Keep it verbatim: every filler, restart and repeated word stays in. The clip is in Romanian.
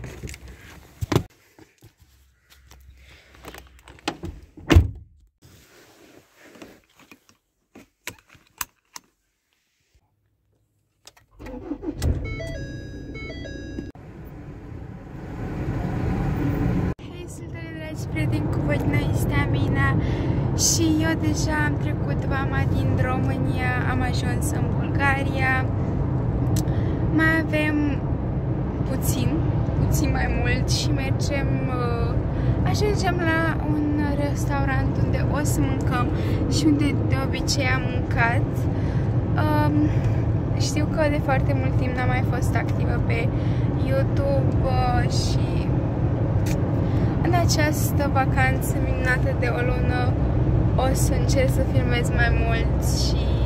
Prieteni, cu voi noi este Amina și eu deja am trecut vama din România, am ajuns în Bulgaria. Mai avem puțin, puțin mai mult și mergem, ajungem la un restaurant unde o să mâncăm și unde de obicei am mâncat. Um, știu că de foarte mult timp n-am mai fost activă pe YouTube uh, și în această vacanță minunată de o lună o să încerc să filmez mai mult și